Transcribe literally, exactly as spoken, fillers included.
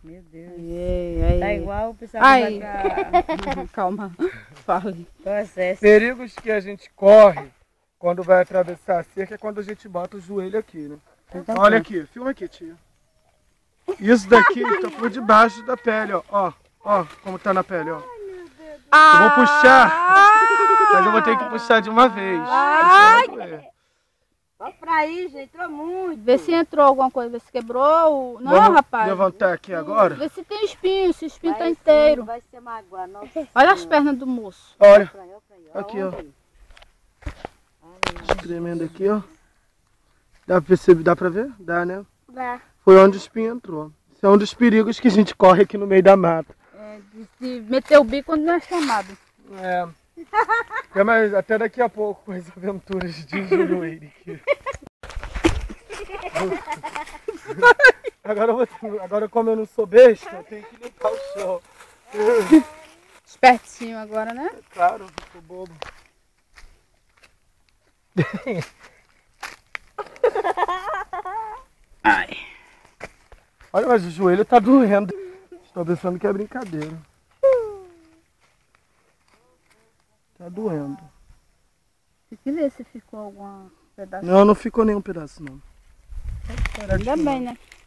Meu Deus. Aí, aí. Tá igual o pessoal Ai. que vai Calma, fale. processo. Perigos que a gente corre quando vai atravessar a cerca é quando a gente bota o joelho aqui, né? Então, Olha pronto. aqui, filma aqui, tia. Isso daqui tá por debaixo da pele, ó. Ó, ó, como tá na pele, ó. Eu vou puxar, mas eu vou ter que puxar de uma vez. Ai. Senão vai doer. Ó pra aí, gente, entrou muito. Vê se entrou alguma coisa, vê se quebrou. o- Não, Vamos rapaz. levantar aqui agora? Vê se tem espinho, se o espinho tá Vai inteiro. sim, vai ser magoar. Nossa Olha as Senhora. pernas do moço. Olha, Pra aí, ó, pra aí, ó. aqui, ó. Onde? Espremendo aqui, ó. Dá pra perceber, dá pra ver? Dá, né? Dá. Foi onde o espinho entrou. Esse é um dos perigos que a gente corre aqui no meio da mata. É, de, de meter o bico quando não é chamado. É. É, mas até daqui a pouco com as aventuras de Júlio aqui. Agora, eu vou, agora como eu não sou besta, eu tenho que limpar o chão. Espertinho agora, né? Claro, eu sou bobo. Ai. Olha, mas o joelho tá doendo. Estou pensando que é brincadeira. Tá doendo. Tem que ver se ficou algum pedaço. Não, não ficou nenhum pedaço, não. Ainda bem, né?